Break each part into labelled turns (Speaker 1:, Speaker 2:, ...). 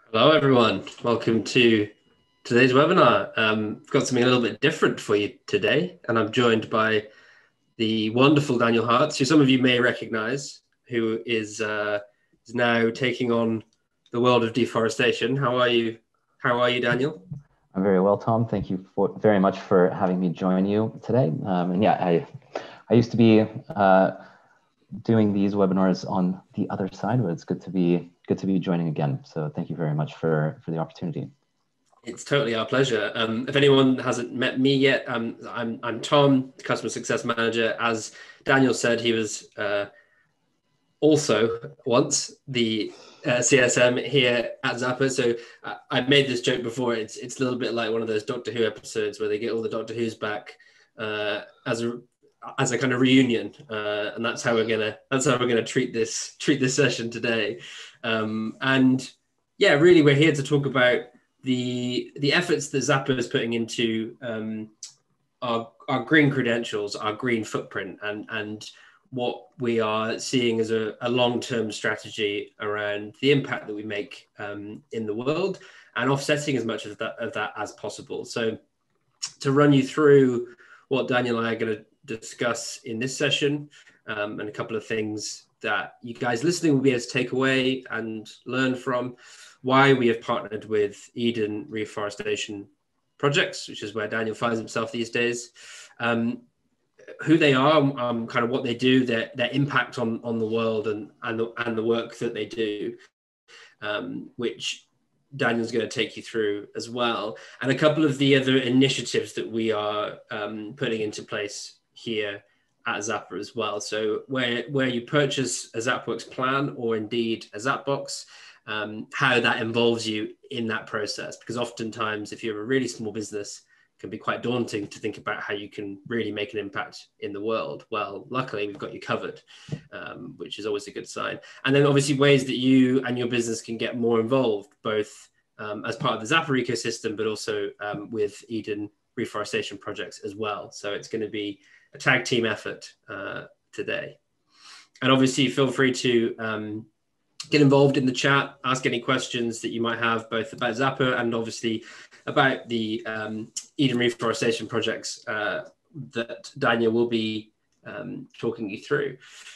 Speaker 1: Hello, everyone. Welcome to today's webinar. I've got something a little bit different for you today, and I'm joined by the wonderful Daniel Hartz, who some of you may recognize, who is now taking on the world of deforestation. How are you? How are you, Daniel?
Speaker 2: I'm very well, Tom. Thank you very much for having me join you today. And yeah, I used to be doing these webinars on the other side, but it's good to be joining again. So thank you very much for the opportunity.
Speaker 1: It's totally our pleasure. If anyone hasn't met me yet, I'm Tom, customer success manager. As Daniel said, he was also once the CSM here at Zappa. So I've made this joke before. It's a little bit like one of those Doctor Who episodes where they get all the Doctor Who's back as a kind of reunion, and that's how we're gonna treat this session today. And yeah, really, we're here to talk about the efforts that Zappa is putting into our green credentials, our green footprint, and what we are seeing as a long-term strategy around the impact that we make in the world and offsetting as much of that as possible. So to run you through what Daniel and I are going to discuss in this session, and a couple of things that you guys listening will be able to take away and learn from, why we have partnered with Eden Reforestation Projects, which is where Daniel finds himself these days, who they are, kind of what they do, their impact on the world, and the work that they do, which Daniel's going to take you through as well, and a couple of the other initiatives that we are putting into place here at Zappa as well. So where you purchase a Zapworks plan or indeed a Zapbox, how that involves you in that process, because oftentimes if you're a really small business, can be quite daunting to think about how you can really make an impact in the world. Well, luckily we've got you covered, which is always a good sign. And then obviously ways that you and your business can get more involved, both as part of the Zappa ecosystem, but also with Eden Reforestation Projects as well. So it's going to be a tag team effort today. And obviously feel free to get involved in the chat, ask any questions that you might have, both about Zappa and obviously about the Eden Reforestation Projects that Daniel will be talking you through.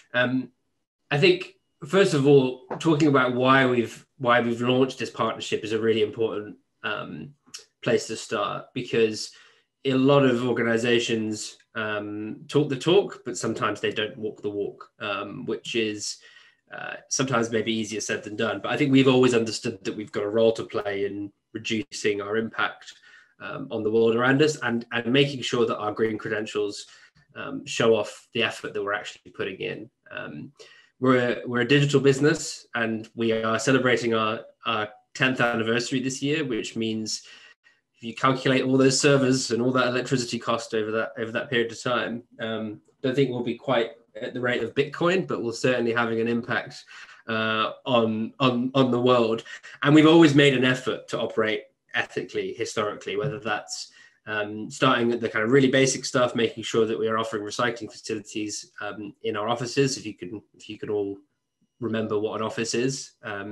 Speaker 1: I think, first of all, talking about why we've launched this partnership is a really important place to start, because a lot of organizations talk the talk, but sometimes they don't walk the walk, which is sometimes maybe easier said than done. But I think we've always understood that we've got a role to play in reducing our impact on the world around us, and making sure that our green credentials show off the effort that we're actually putting in. We're a digital business, and we are celebrating our 10th anniversary this year, which means if you calculate all those servers and all that electricity cost over that period of time, don't think we'll be quite at the rate of Bitcoin, but we're certainly having an impact on the world. And we've always made an effort to operate ethically, historically, whether that's starting at the kind of really basic stuff, making sure that we are offering recycling facilities in our offices. If you can all remember what an office is,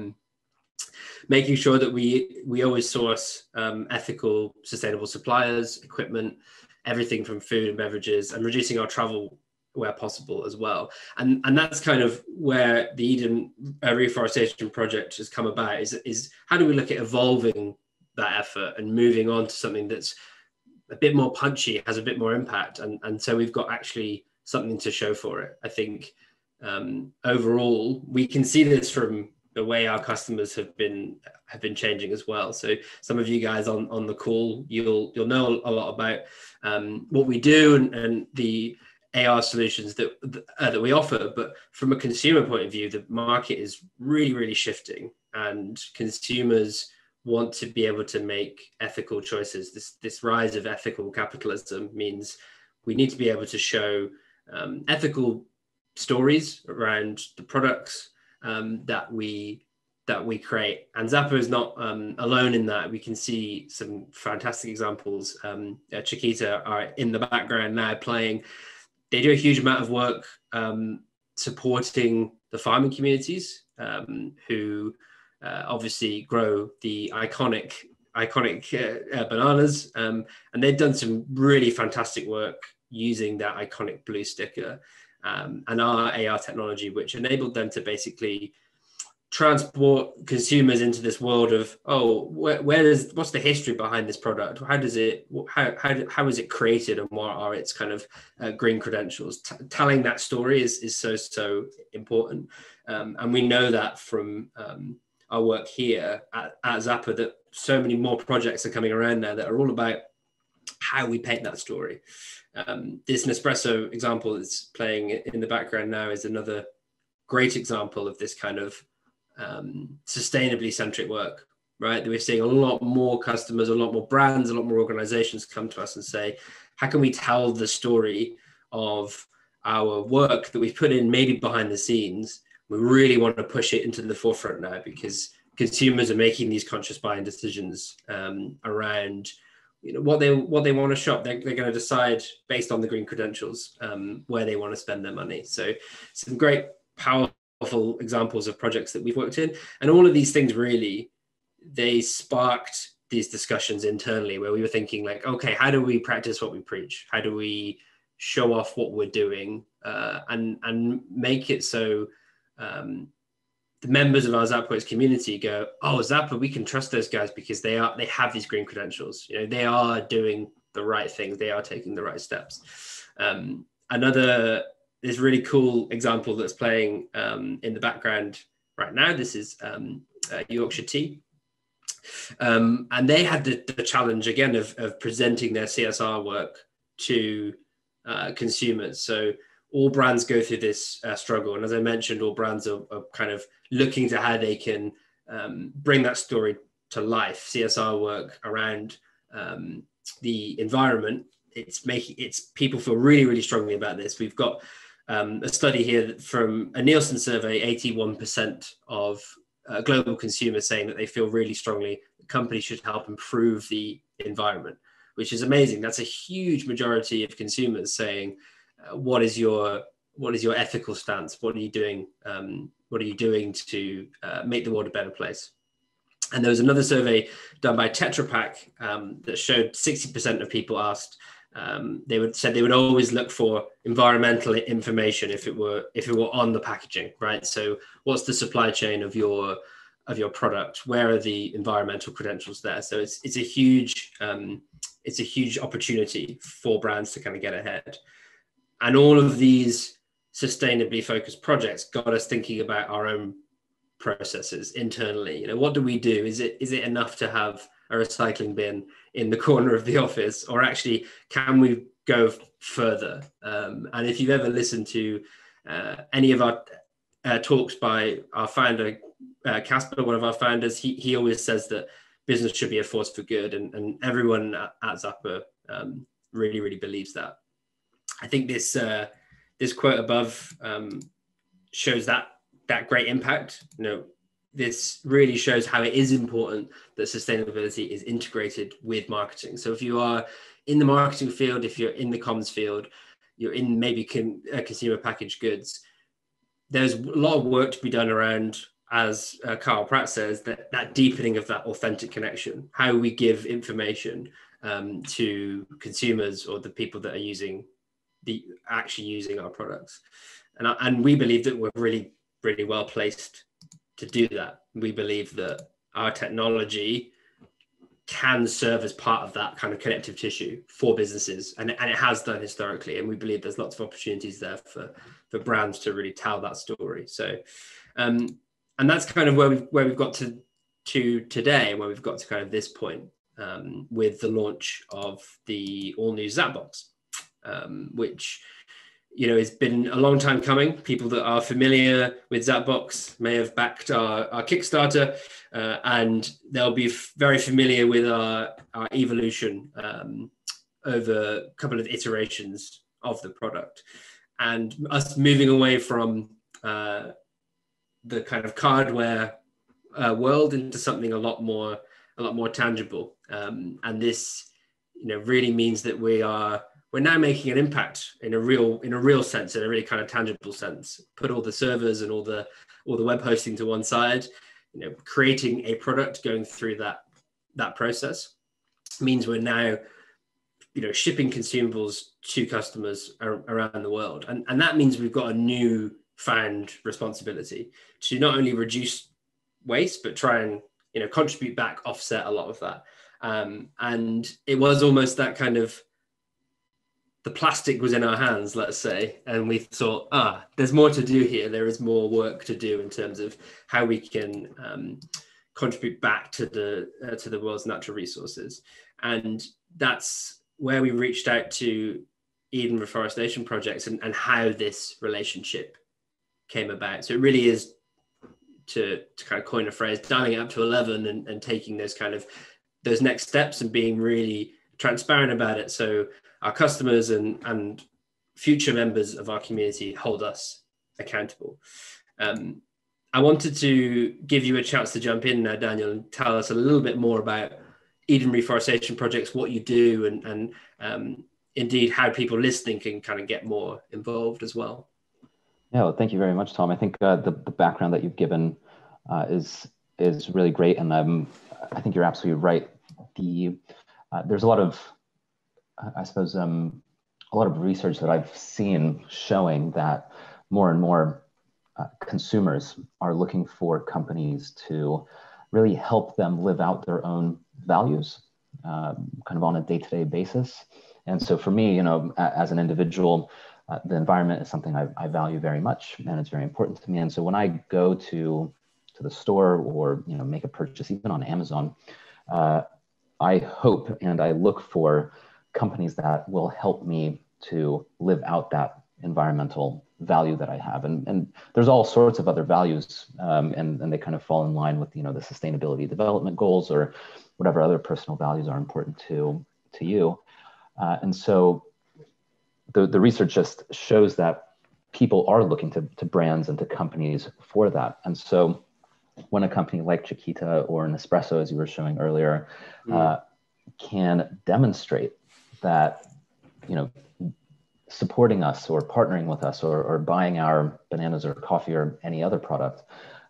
Speaker 1: making sure that we always source ethical, sustainable suppliers, equipment, everything from food and beverages, and reducing our travel where possible as well. And that's kind of where the Eden Reforestation Project has come about, is how do we look at evolving that effort and moving on to something that's a bit more punchy, has a bit more impact. And so we've got actually something to show for it. I think overall, we can see this from the way our customers have been changing as well. So some of you guys on the call, you'll know a lot about what we do and the AR solutions that we offer. But from a consumer point of view, the market is really, really shifting, and consumers want to be able to make ethical choices. This rise of ethical capitalism means we need to be able to show ethical stories around the products that we create. And Zappa is not alone in that. We can see some fantastic examples. Chiquita are in the background now playing. They do a huge amount of work supporting the farming communities who obviously grow the iconic bananas, and they've done some really fantastic work using that iconic blue sticker and our AR technology, which enabled them to basically transport consumers into this world of, what's the history behind this product? How is it created, and what are its kind of green credentials? Telling that story is so important, and we know that from our work here at Zappa, that so many more projects are coming around now that are all about how we paint that story. This Nespresso example that's playing in the background now is another great example of this kind of sustainably centric work, right? That we're seeing a lot more customers, a lot more brands, a lot more organizations come to us and say, how can we tell the story of our work that we've put in maybe behind the scenes? We really want to push it into the forefront now, because consumers are making these conscious buying decisions around what they want to shop. They're going to decide based on the green credentials where they want to spend their money. So some great powerful examples of projects that we've worked in, and all of these things really, they sparked these discussions internally where we were thinking like, okay, how do we practice what we preach? How do we show off what we're doing and make it so the members of our Zapworks community go, oh, Zappa, we can trust those guys because they have these green credentials. They are doing the right things. They are taking the right steps. This really cool example that's playing in the background right now. This is Yorkshire Tea. And they had the challenge again of presenting their CSR work to consumers. So all brands go through this struggle. And as I mentioned, all brands are kind of looking to how they can bring that story to life. CSR work around the environment, it's people feel really, really strongly about this. We've got a study here from a Nielsen survey, 81% of global consumers saying that they feel really strongly that companies should help improve the environment, which is amazing. That's a huge majority of consumers saying, what is your ethical stance? What are you doing? What are you doing to make the world a better place? And there was another survey done by Tetra Pak that showed 60% of people asked they would always look for environmental information if it were on the packaging, right? So what's the supply chain of your product? Where are the environmental credentials there? So it's a huge opportunity for brands to kind of get ahead. And all of these sustainably focused projects got us thinking about our own processes internally. What do we do? Is it enough to have a recycling bin in the corner of the office, or actually can we go further? And if you've ever listened to any of our talks by our founder, Casper, one of our founders, he always says that business should be a force for good, and everyone at Zappa really, really believes that. I think this quote above shows that great impact. This really shows how it is important that sustainability is integrated with marketing. So if you are in the marketing field, if you're in the comms field, you're in maybe consumer packaged goods, there's a lot of work to be done around, as Carl Pratt says, that deepening of that authentic connection, how we give information to consumers or the people that are actually using our products. And we believe that we're really, really well placed to do that. We believe that our technology can serve as part of that kind of connective tissue for businesses, and it has done historically. And we believe there's lots of opportunities there for brands to really tell that story. So, and that's kind of where we've got to today, where we've got to kind of this point with the launch of the all new Zapbox, which it's been a long time coming. People that are familiar with Zapbox may have backed our Kickstarter, and they'll be very familiar with our evolution over a couple of iterations of the product, and us moving away from the kind of cardware world into something a lot more tangible. And this, really means that we're now making an impact in a real sense, in a really kind of tangible sense. Put all the servers and all the web hosting to one side. creating a product, going through that process means we're now shipping consumables to customers around the world, and that means we've got a new found responsibility to not only reduce waste but try and contribute back, offset a lot of that. And it was almost that kind of, the plastic was in our hands, let's say, and we thought, there's more to do here. There is more work to do in terms of how we can contribute back to the world's natural resources. And that's where we reached out to Eden Reforestation Projects and how this relationship came about. So it really is, to kind of coin a phrase, dialing it up to 11 and taking those next steps and being really transparent about it, so our customers and future members of our community hold us accountable. I wanted to give you a chance to jump in now, Daniel, and tell us a little bit more about Eden Reforestation Projects, what you do, and indeed how people listening can kind of get more involved as well.
Speaker 2: Yeah, well, thank you very much, Tom. I think the background that you've given is really great, and I think you're absolutely right. There's a lot of, I suppose, a lot of research that I've seen showing that more and more consumers are looking for companies to really help them live out their own values, kind of on a day-to-day basis. And so for me, as an individual, the environment is something I value very much, and it's very important to me. And so when I go to the store or make a purchase, even on Amazon, I hope and I look for companies that will help me to live out that environmental value that I have. And there's all sorts of other values, and they kind of fall in line with the sustainability development goals or whatever other personal values are important to you. And so the research just shows that people are looking to brands and to companies for that. And so when a company like Chiquita or Nespresso, as you were showing earlier, can demonstrate that, supporting us or partnering with us or buying our bananas or coffee or any other product,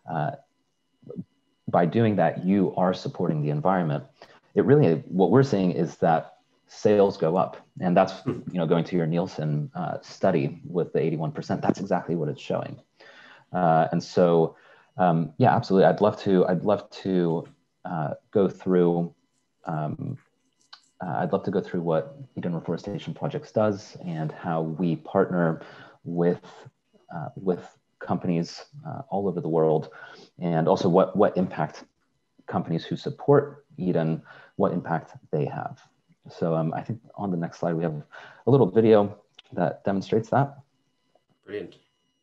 Speaker 2: by doing that, you are supporting the environment. It really, what we're seeing is that sales go up, and that's going to your Nielsen study with the 81%. That's exactly what it's showing, and so yeah, absolutely. I'd love to go through. I'd love to go through what Eden Reforestation Projects does and how we partner with companies all over the world, and also what impact companies who support Eden, what impact they have. So I think on the next slide, we have a little video that demonstrates that.
Speaker 1: Brilliant.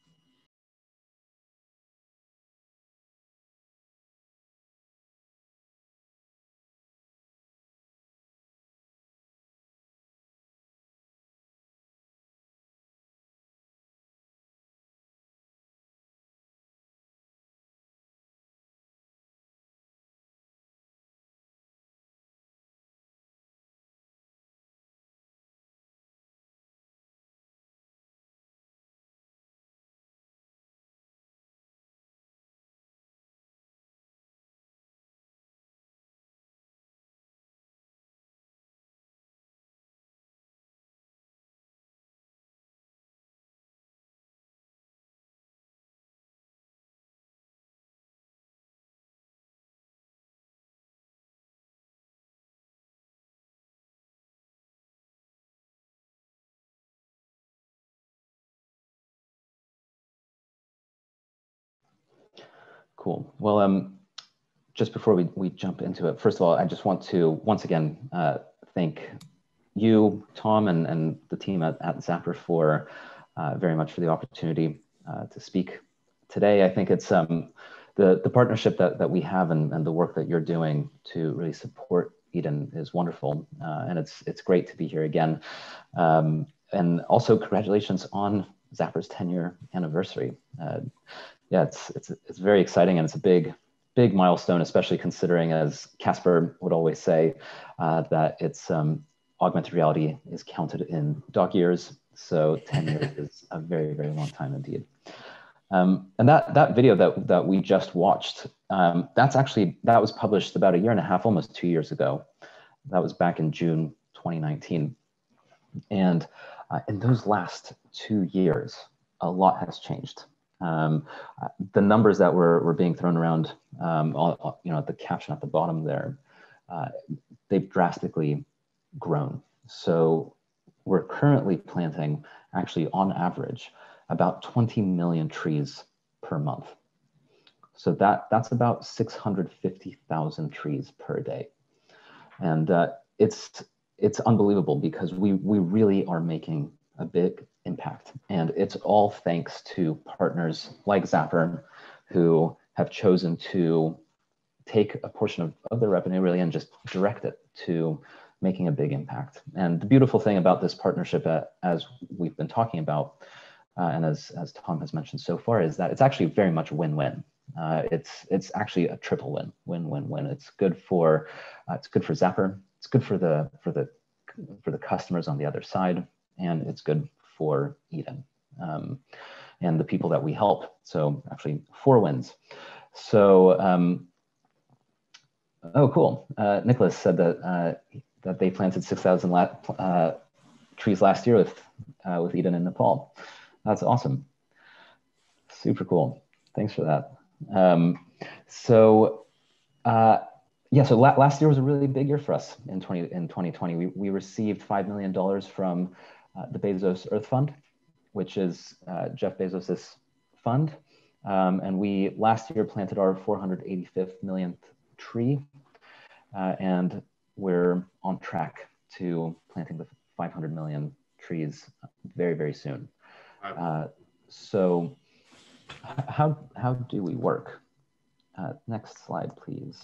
Speaker 2: Cool. Well, just before we jump into it, first of all, I just want to once again thank you, Tom, and the team at Zapper for very much for the opportunity to speak today. I think it's the partnership that we have and the work that you're doing to really support Eden is wonderful, and it's great to be here again. And also congratulations on Zapper's 10-year anniversary. Yeah, it's very exciting, and it's a big milestone, especially considering, as Casper would always say, that it's augmented reality is counted in dog years. So 10 years is a very, very long time indeed. And that video that we just watched, that was published about 1.5 years, almost 2 years ago. That was back in June 2019. And in those last 2 years, a lot has changed. The numbers that were being thrown around, the caption at the bottom there, they've drastically grown. So we're currently planting, actually on average, about 20 million trees per month. So that's about 650,000 trees per day. And it's unbelievable because we really are making a big impact. And it's all thanks to partners like Zapper, who have chosen to take a portion of their revenue really and just direct it to making a big impact. And the beautiful thing about this partnership, as we've been talking about, and as Tom has mentioned so far, is that it's actually very much win-win. It's actually a triple win-win-win-win. It's good for Zapper, it's good for the customers on the other side, and it's good for Eden and the people that we help. So actually 4 wins. So oh, cool. Nicholas said that they planted 6,000 trees last year with Eden in Nepal. That's awesome. Super cool. Thanks for that. So last year was a really big year for us in 2020. We received $5 million from the Bezos Earth Fund, which is Jeff Bezos's fund. And we last year planted our 485th millionth tree. And we're on track to planting the 500 million trees very, very soon. So how do we work? Next slide, please.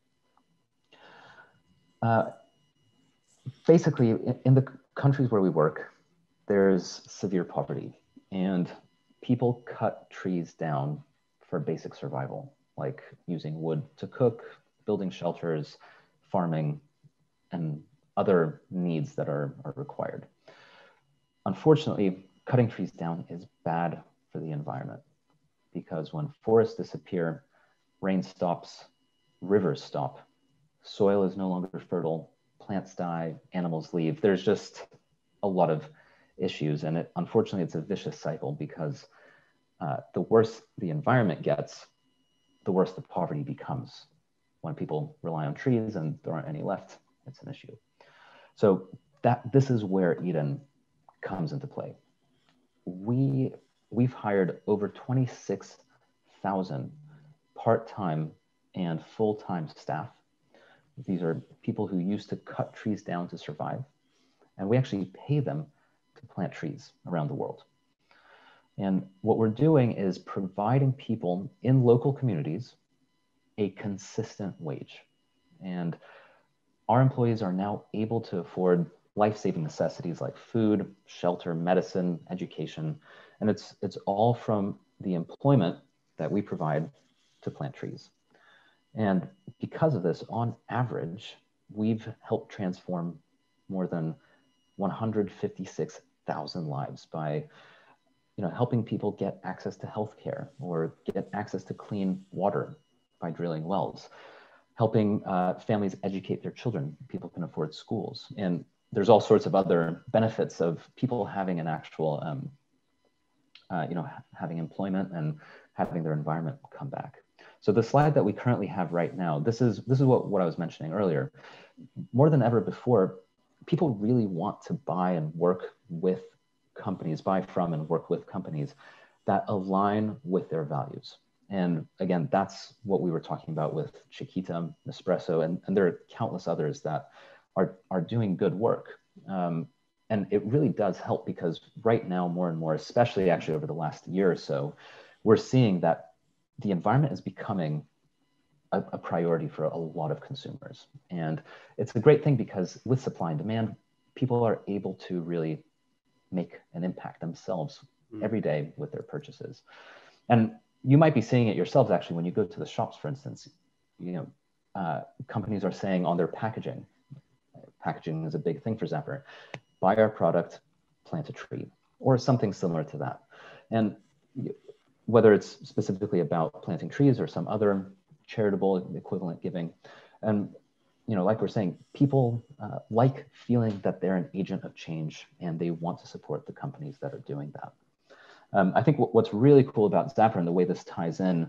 Speaker 2: Basically, in the countries where we work, there's severe poverty, and people cut trees down for basic survival, like using wood to cook, building shelters, farming, and other needs that are required. Unfortunately, cutting trees down is bad for the environment because when forests disappear, rain stops, rivers stop, soil is no longer fertile, plants die, animals leave. There's just a lot of issues, and unfortunately, it's a vicious cycle because the worse the environment gets, the worse the poverty becomes. When people rely on trees and there aren't any left, it's an issue. So this is where Eden comes into play. We've hired over 26,000 part-time and full-time staff. These are people who used to cut trees down to survive, and we actually pay them to plant trees around the world. And what we're doing is providing people in local communities a consistent wage. And our employees are now able to afford life-saving necessities like food, shelter, medicine, education, and it's all from the employment that we provide to plant trees. And because of this, on average, we've helped transform more than 156,000 lives by helping people get access to healthcare or get access to clean water by drilling wells, helping families educate their children. People can afford schools. And there's all sorts of other benefits of people having an actual, having employment and having their environment come back. So the slide that we currently have right now, this is what I was mentioning earlier. More than ever before, people really want to buy and work with companies, buy from and work with companies that align with their values. And again, that's what we were talking about with Chiquita, Nespresso, and there are countless others that are doing good work. And it really does help because right now, more and more, especially actually over the last year or so, we're seeing that the environment is becoming a priority for a lot of consumers. And it's a great thing because with supply and demand, people are able to really make an impact themselves every day with their purchases. And you might be seeing it yourselves actually when you go to the shops, for instance. Companies are saying on their packaging is a big thing for Zapper, buy our product, plant a tree, or something similar to that. And whether it's specifically about planting trees or some other charitable equivalent giving. And, you know, like we're saying, people like feeling that they're an agent of change and they want to support the companies that are doing that. I think what's really cool about Zapper and the way this ties in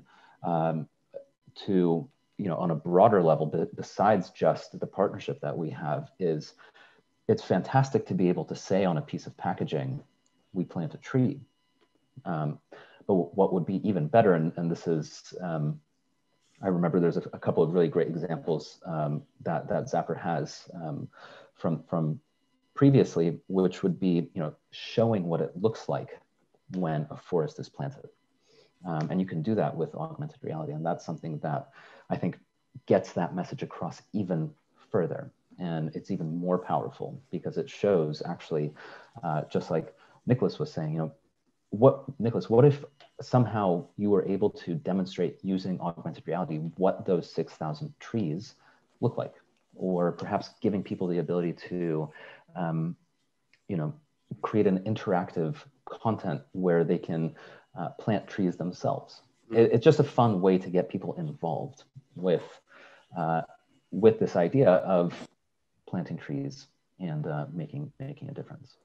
Speaker 2: to, you know, on a broader level, besides just the partnership that we have, is it's fantastic to be able to say on a piece of packaging, we plant a tree. But what would be even better, and this is, I remember there's a couple of really great examples that Zapper has from previously, which would be, you know, showing what it looks like when a forest is planted. And you can do that with augmented reality. And that's something that I think gets that message across even further. And it's even more powerful because it shows actually, just like Nicholas was saying, you know, Nicholas, what if somehow you were able to demonstrate using augmented reality what those 6,000 trees look like, or perhaps giving people the ability to, you know, create an interactive content where they can plant trees themselves. It's just a fun way to get people involved with this idea of planting trees and making a difference.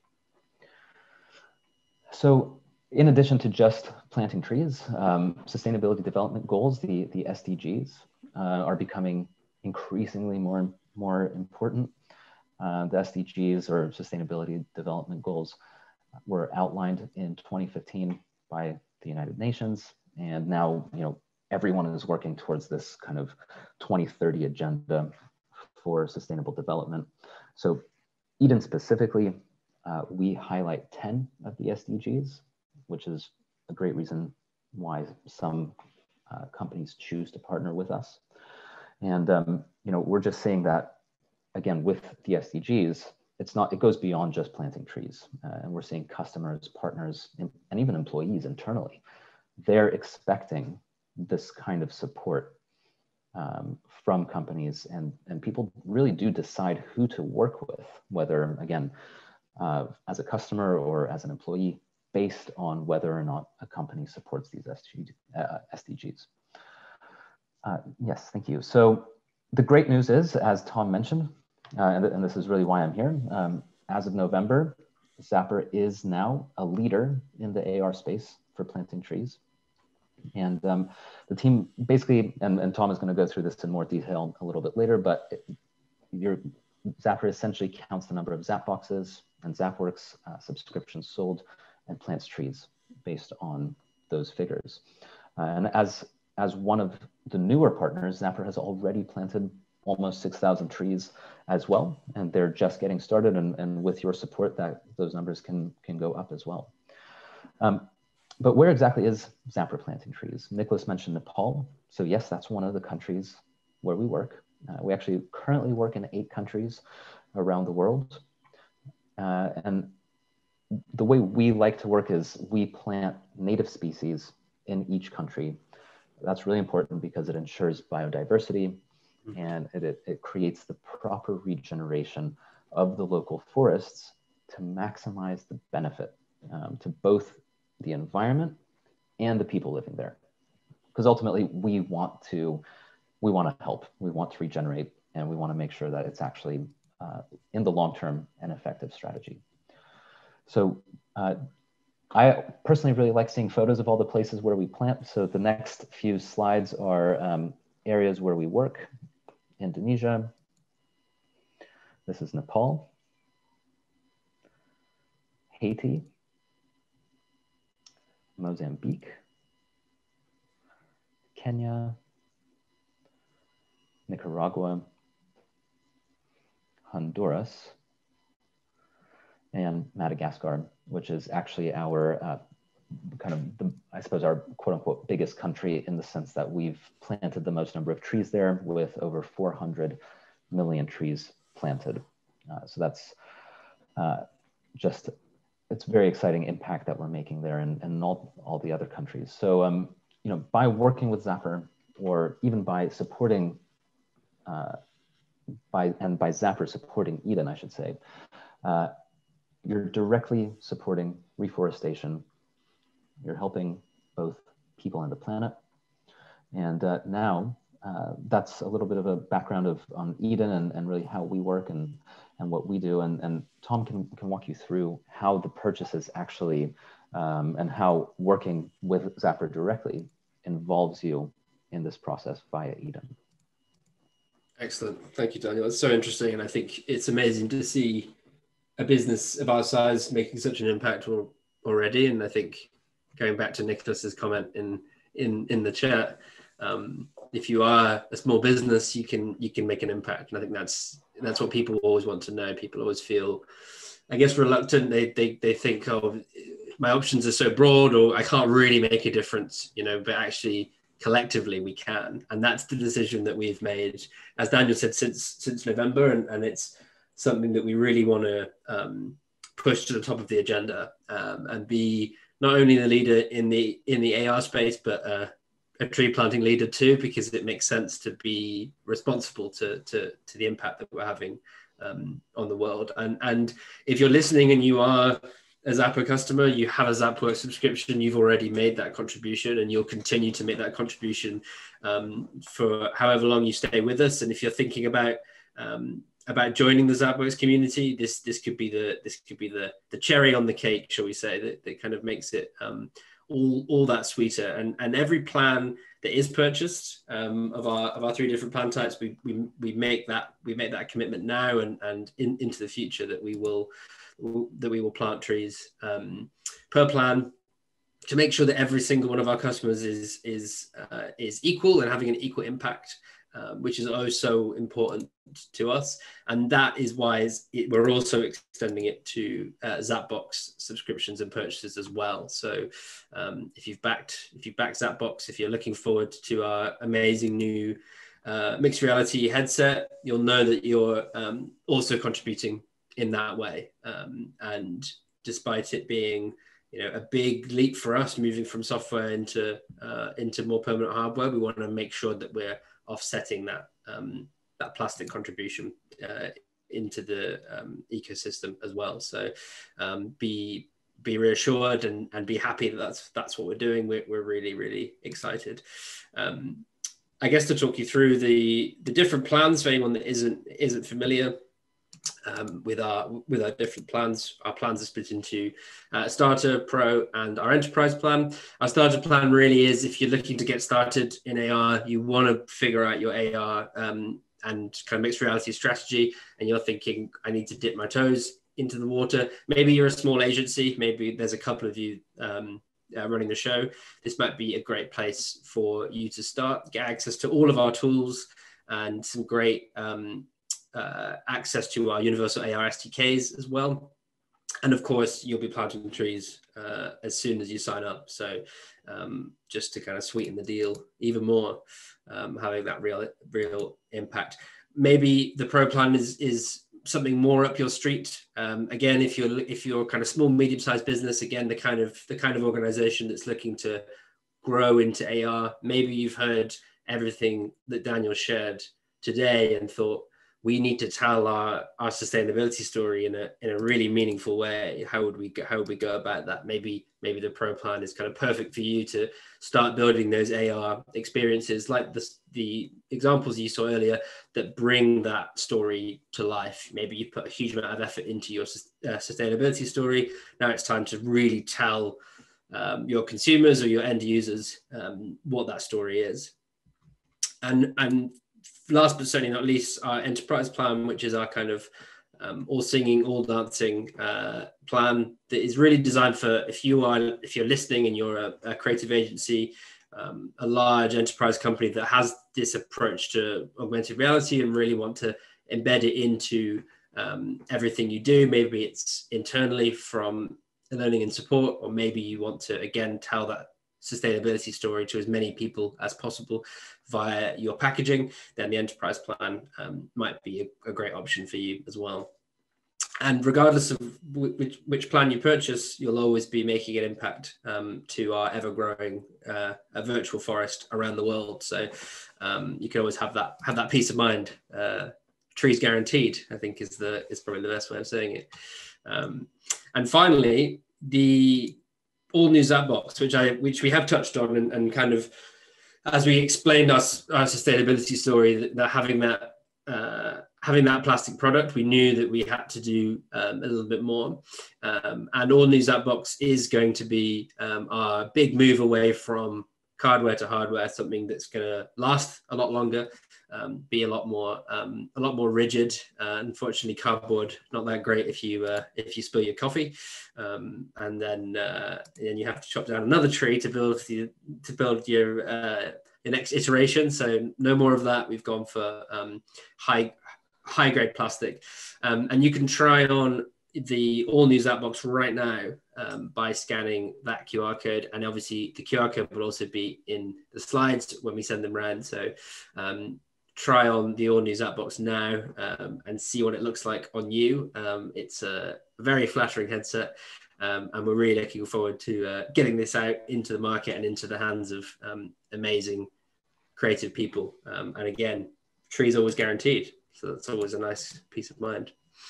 Speaker 2: So in addition to just planting trees, sustainability development goals, the SDGs, are becoming increasingly more important. The SDGs, or Sustainability Development Goals, were outlined in 2015 by the United Nations, and now, you know, everyone is working towards this kind of 2030 agenda for sustainable development. So Eden specifically, we highlight 10 of the SDGs, which is a great reason why some companies choose to partner with us. And you know, we're just saying that, again, with the SDGs, it goes beyond just planting trees. And we're seeing customers, partners, and even employees internally, they're expecting this kind of support from companies, and people really do decide who to work with, whether, again, as a customer or as an employee, based on whether or not a company supports these SDGs. Yes, thank you. So the great news is, as Tom mentioned, and this is really why I'm here, as of November, Zapper is now a leader in the AR space for planting trees. And the team basically, and Tom is going to go through this in more detail a little bit later, but Zapper essentially counts the number of Zapboxes and Zapworks subscriptions sold and plants trees based on those figures. And as one of the newer partners, Zapper has already planted almost 6,000 trees as well, and they're just getting started. And with your support, those numbers can go up as well. But where exactly is Zapper planting trees? Nicholas mentioned Nepal. So yes, that's one of the countries where we work. We actually currently work in 8 countries around the world. And the way we like to work is we plant native species in each country. That's really important because it ensures biodiversity, and it creates the proper regeneration of the local forests to maximize the benefit to both the environment and the people living there. Because ultimately we want to help, we want to regenerate, and we want to make sure that it's actually in the long term an effective strategy. So I personally really like seeing photos of all the places where we plant. So the next few slides are areas where we work. Indonesia. This is Nepal. Haiti. Mozambique. Kenya. Nicaragua. Honduras. And Madagascar, which is actually our I suppose our quote unquote biggest country, in the sense that we've planted the most number of trees there, with over 400 million trees planted. So that's it's very exciting impact that we're making there, and all the other countries. So, you know, by working with Zapper, or even by supporting, by Zapper supporting Eden, I should say, you're directly supporting reforestation. You're helping both people and the planet. And now that's a little bit of a background on Eden and really how we work and what we do. And Tom can walk you through how the purchases actually and how working with Zappar directly involves you in this process via Eden.
Speaker 1: Excellent. Thank you, Daniel. It's so interesting. And I think it's amazing to see a business of our size making such an impact already. And I think going back to Nicholas's comment in the chat, if you are a small business, you can make an impact. And I think that's what people always want to know. People always feel, I guess, reluctant. They think, oh, my options are so broad, or I can't really make a difference, but actually collectively we can. And that's the decision that we've made, as Daniel said, since November. And it's something that we really want to push to the top of the agenda, and be not only the leader in the AR space, but a tree planting leader too, because it makes sense to be responsible to the impact that we're having on the world. And if you're listening and you are a Zappar customer, you have a Zappworks subscription, you've already made that contribution, and you'll continue to make that contribution for however long you stay with us. And if you're thinking about joining the Zappworks community, this could be the cherry on the cake, shall we say, that kind of makes it all that sweeter. And every plan that is purchased of our three different plan types, we make that commitment now and into the future that we will plant trees per plan, to make sure that every single one of our customers is equal and having an equal impact, which is also important to us. And that is why we're also extending it to Zapbox subscriptions and purchases as well. So if you've backed Zapbox, if you're looking forward to our amazing new mixed reality headset, you'll know that you're also contributing in that way. And despite it being a big leap for us moving from software into more permanent hardware, we want to make sure that we're offsetting that plastic contribution into the ecosystem as well. So be reassured and be happy that that's what we're doing. We're really, really excited. I guess to talk you through the different plans for anyone that isn't familiar with our different plans. Our plans are split into Starter, Pro, and our Enterprise plan. Our Starter plan really is if you're looking to get started in AR, you want to figure out your AR and kind of mixed reality strategy, and you're thinking, I need to dip my toes into the water. Maybe you're a small agency, maybe there's a couple of you running the show. This might be a great place for you to start, get access to all of our tools and some great access to our universal AR SDKs as well. And of course, you'll be planting trees as soon as you sign up. So just to kind of sweeten the deal even more, having that real impact. Maybe the Pro plan is something more up your street. Again, if you're kind of small, medium-sized business, again, the kind of organization that's looking to grow into AR, maybe you've heard everything that Daniel shared today and thought, we need to tell our sustainability story in a really meaningful way. How would we go about that? Maybe the Pro plan is kind of perfect for you to start building those AR experiences, like the examples you saw earlier, that bring that story to life. Maybe you put a huge amount of effort into your sustainability story. Now it's time to really tell your consumers or your end users what that story is. And last but certainly not least, our Enterprise plan, which is our kind of all singing, all dancing plan that is really designed for if you're listening and you're a creative agency, a large enterprise company that has this approach to augmented reality and really want to embed it into everything you do. Maybe it's internally from learning and support, or maybe you want to, again, tell that sustainability story to as many people as possible via your packaging, then the Enterprise plan might be a great option for you as well. And regardless of which plan you purchase, you'll always be making an impact to our ever-growing virtual forest around the world. So you can always have that peace of mind. Trees guaranteed, I think, is probably the best way of saying it. And finally, all new Zapbox, which we have touched on, and kind of as we explained our sustainability story, that having that plastic product, we knew that we had to do a little bit more. And all new Zapbox is going to be our big move away from cardware to hardware, something that's going to last a lot longer, be a lot more rigid. Unfortunately, cardboard not that great if you spill your coffee, and then you have to chop down another tree to build your next iteration. So no more of that. We've gone for high grade plastic, and you can try on the all new Zapbox right now by scanning that QR code, and obviously the QR code will also be in the slides when we send them around. So try on the all new Zapbox now and see what it looks like on you. It's a very flattering headset, and we're really looking forward to getting this out into the market and into the hands of amazing creative people. And again, trees always guaranteed, so that's always a nice peace of mind.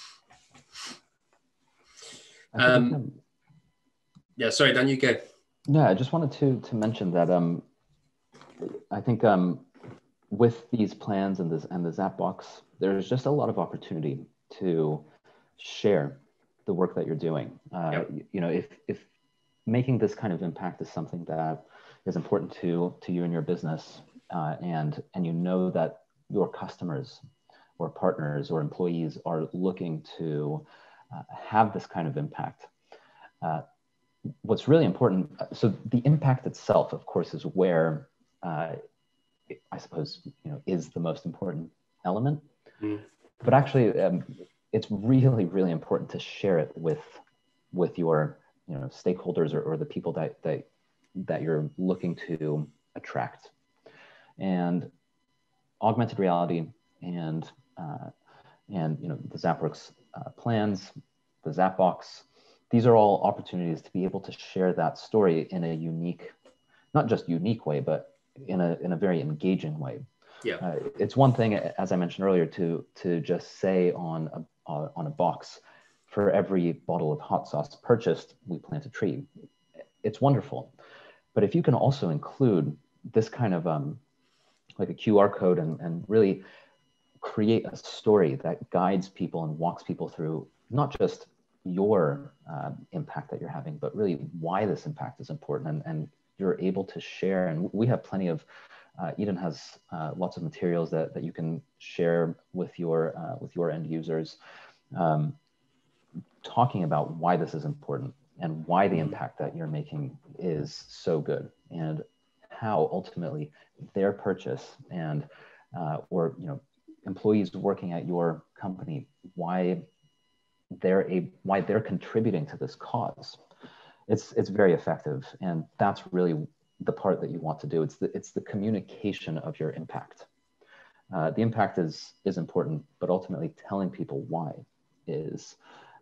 Speaker 1: Yeah, sorry, Dan, you go.
Speaker 2: Yeah, I just wanted to mention that I think with these plans and the Zapbox, there's just a lot of opportunity to share the work that you're doing.
Speaker 1: Yep.
Speaker 2: You know, if making this kind of impact is something that is important to you and your business, and you know that your customers or partners or employees are looking to have this kind of impact. What's really important, so the impact itself, of course, is where I suppose, you know, is the most important element. Mm. But actually, it's really, really important to share it with your, you know, stakeholders or the people that you're looking to attract. And augmented reality and you know, the Zapworks plans, the Zapbox, these are all opportunities to be able to share that story in a unique, not just unique way, but in a very engaging way.
Speaker 1: Yeah.
Speaker 2: It's one thing, as I mentioned earlier, to just say on a box, for every bottle of hot sauce purchased, we plant a tree. It's wonderful. But if you can also include this kind of like a QR code and really create a story that guides people and walks people through not just your impact that you're having, but really why this impact is important, and you're able to share. And we have plenty of, Eden has lots of materials that you can share with your end users, talking about why this is important and why the impact that you're making is so good, and how ultimately their purchase and or, you know, employees working at your company, why they're contributing to this cause. It's very effective, and that's really the part that you want to do. It's the communication of your impact. The impact is important, but ultimately telling people why is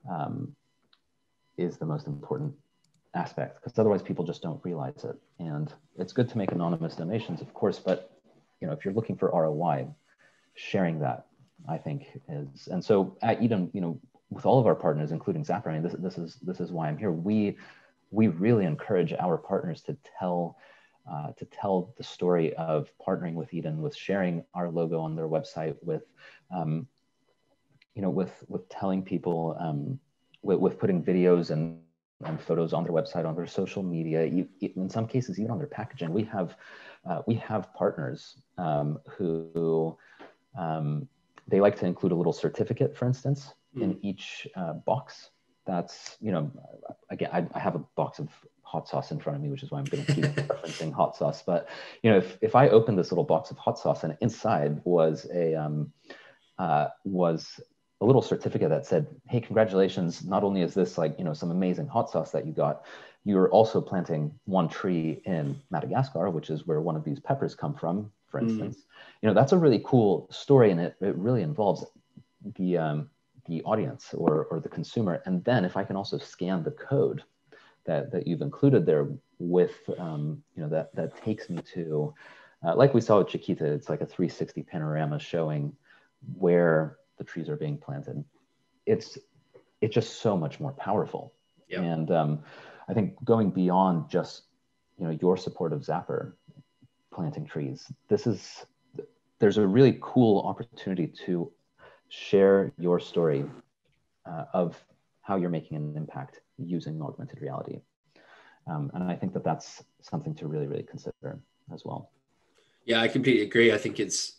Speaker 2: the most important aspect, because otherwise people just don't realize it. And it's good to make anonymous donations, of course, but you know, if you're looking for ROI, sharing that, I think, is. And so at Eden, you know, with all of our partners, including Zapper, I mean, this is why I'm here. We really encourage our partners to tell the story of partnering with Eden, with sharing our logo on their website, with you know, with telling people, with putting videos and photos on their website, on their social media, in some cases even on their packaging. We have partners who they like to include a little certificate, for instance, in each box. That's, you know, again, I have a box of hot sauce in front of me, which is why I'm going to keep referencing hot sauce. But, you know, if I opened this little box of hot sauce and inside was a little certificate that said, hey, congratulations, not only is this, like, you know, some amazing hot sauce that you got, you're also planting one tree in Madagascar, which is where one of these peppers come from, for instance. You know, that's a really cool story, and it really involves the audience or the consumer. And then if I can also scan the code that you've included there with, you know, that takes me to, like we saw with Chiquita, it's like a 360 panorama showing where the trees are being planted. It's just so much more powerful.
Speaker 1: Yep.
Speaker 2: And I think going beyond just, your support of Zapper planting trees, there's a really cool opportunity to share your story of how you're making an impact using augmented reality. And I think that that's something to really, really consider as well.
Speaker 1: Yeah, I completely agree. I think it's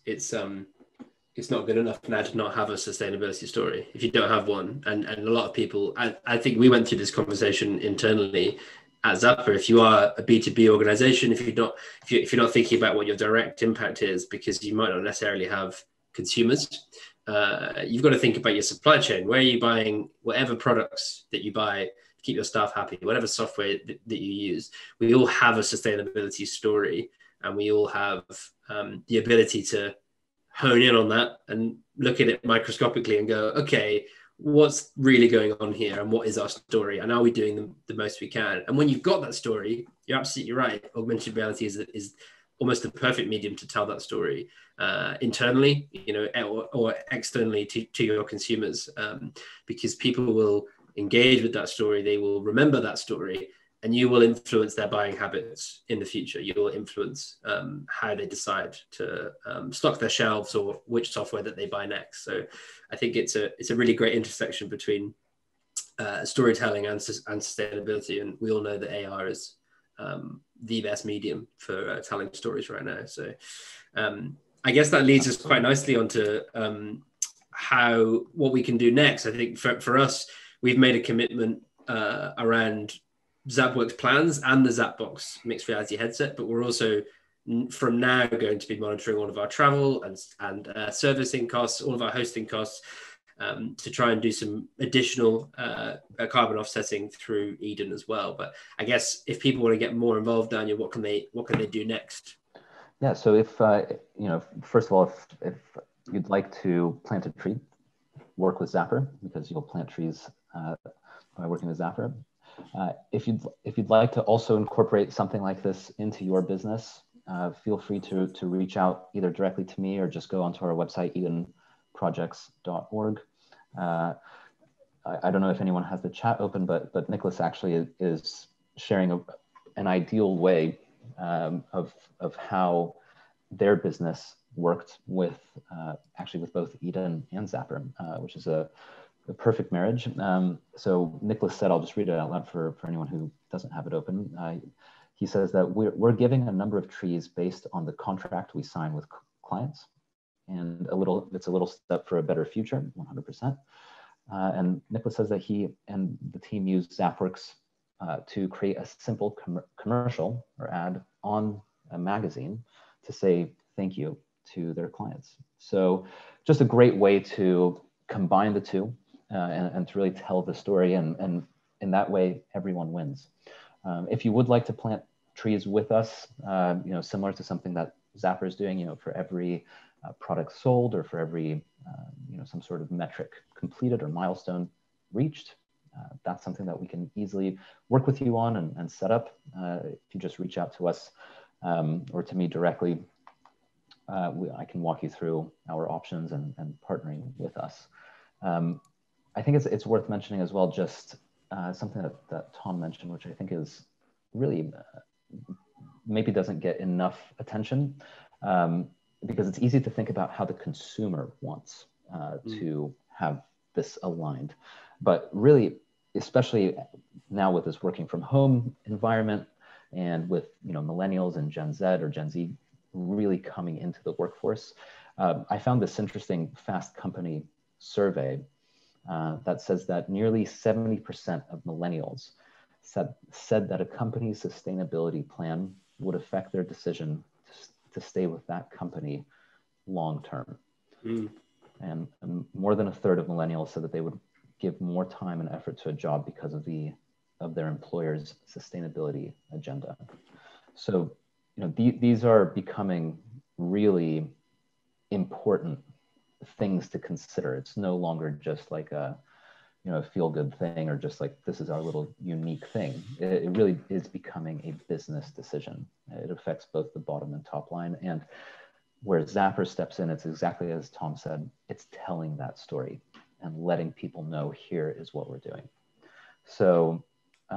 Speaker 1: not good enough now to not have a sustainability story if you don't have one. And a lot of people, I think we went through this conversation internally at Zapper. If you are a B2B organization, if you're not thinking about what your direct impact is, because you might not necessarily have consumers, you've got to think about your supply chain. Where are you buying whatever products that you buy to keep your staff happy, whatever software that you use? We all have a sustainability story, and we all have the ability to hone in on that and look at it microscopically and go, okay, what's really going on here, and what is our story, and are we doing the most we can? And when you've got that story, you're absolutely right. Augmented reality is almost the perfect medium to tell that story internally, or externally to your consumers, because people will engage with that story, they will remember that story, and you will influence their buying habits in the future. You will influence how they decide to stock their shelves or which software that they buy next. So I think it's a really great intersection between storytelling and sustainability. And we all know that AR is the best medium for telling stories right now. So I guess that leads us quite nicely onto what we can do next. I think for us, we've made a commitment around ZapWorks Plans and the ZapBox mixed reality headset, but we're also from now going to be monitoring all of our travel and servicing costs, all of our hosting costs, to try and do some additional carbon offsetting through Eden as well. But I guess if people want to get more involved, Daniel, what can they do next?
Speaker 2: Yeah, so if first of all, if you'd like to plant a tree, work with Zapper, because you'll plant trees by working with Zapper. If you'd like to also incorporate something like this into your business, feel free to reach out either directly to me or just go onto our website, edenprojects.org. I don't know if anyone has the chat open, but Nicholas actually is sharing an ideal way of how their business worked with both Eden and Zapper, which is a perfect marriage. So Nicholas said, I'll just read it out loud for anyone who doesn't have it open. He says that we're giving a number of trees based on the contract we sign with clients, and it's a little step for a better future, 100%. And Nicholas says that he and the team used ZapWorks to create a simple commercial or ad on a magazine to say thank you to their clients. So just a great way to combine the two and to really tell the story, and in that way, everyone wins. If you would like to plant trees with us, similar to something that Zapper is doing, for every product sold or for every, some sort of metric completed or milestone reached, that's something that we can easily work with you on and set up. If you just reach out to us or to me directly, I can walk you through our options and partnering with us. I think it's worth mentioning as well, just something that Tom mentioned, which I think is really maybe doesn't get enough attention, because it's easy to think about how the consumer wants to have this aligned. But really, especially now with this working from home environment and with millennials and Gen Z or Gen Z really coming into the workforce, I found this interesting Fast Company survey that says that nearly 70% of millennials said that a company's sustainability plan would affect their decision to stay with that company long term. And more than a third of millennials said that they would give more time and effort to a job because of their employer's sustainability agenda. So, these are becoming really important things to consider. It's no longer just like a feel-good thing, or just like this is our little unique thing. It really is becoming a business decision. It affects both the bottom and top line. And where Zapper steps in, it's exactly as Tom said, it's telling that story and letting people know here is what we're doing. So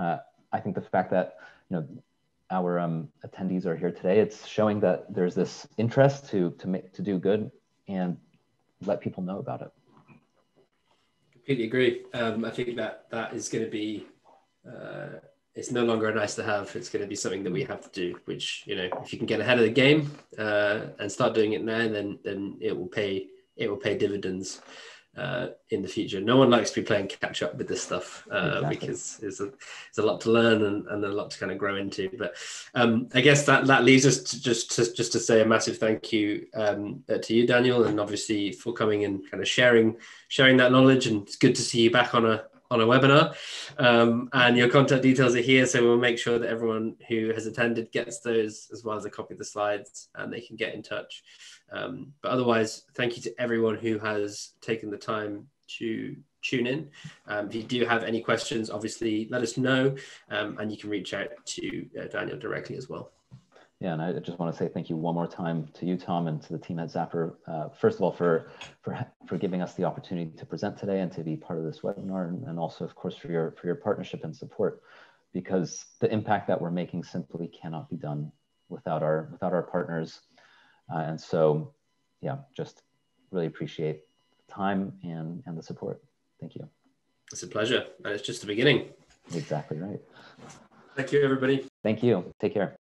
Speaker 2: I think the fact that, our attendees are here today, it's showing that there's this interest to do good and let people know about it.
Speaker 1: Completely agree. I think that is going to be, it's no longer a nice to have. It's going to be something that we have to do, which, if you can get ahead of the game and start doing it now, then it will pay dividends in the future. No one likes to be playing catch up with this stuff
Speaker 2: Exactly.
Speaker 1: because it's a lot to learn and a lot to kind of grow into. But I guess that leads us to just to say a massive thank you to you, Daniel, and obviously for coming and kind of sharing that knowledge. And it's good to see you back on a webinar, and your contact details are here, so we'll make sure that everyone who has attended gets those, as well as a copy of the slides, and they can get in touch. But otherwise, thank you to everyone who has taken the time to tune in. If you do have any questions, obviously let us know, and you can reach out to Daniel directly as well.
Speaker 2: Yeah, and I just want to say thank you one more time to you, Tom, and to the team at Zapper. First of all, for giving us the opportunity to present today and to be part of this webinar, and also, of course, for your partnership and support, because the impact that we're making simply cannot be done without our partners. And so, yeah, just really appreciate the time and the support. Thank you.
Speaker 1: It's a pleasure, and it's just the beginning.
Speaker 2: Exactly right.
Speaker 1: Thank you, everybody.
Speaker 2: Thank you. Take care.